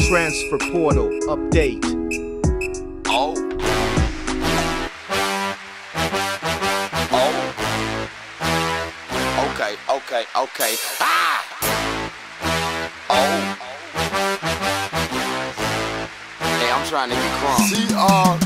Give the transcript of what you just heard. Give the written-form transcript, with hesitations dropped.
Transfer portal update. Oh. Okay. Ah! Oh. Hey, I'm trying to get crunk.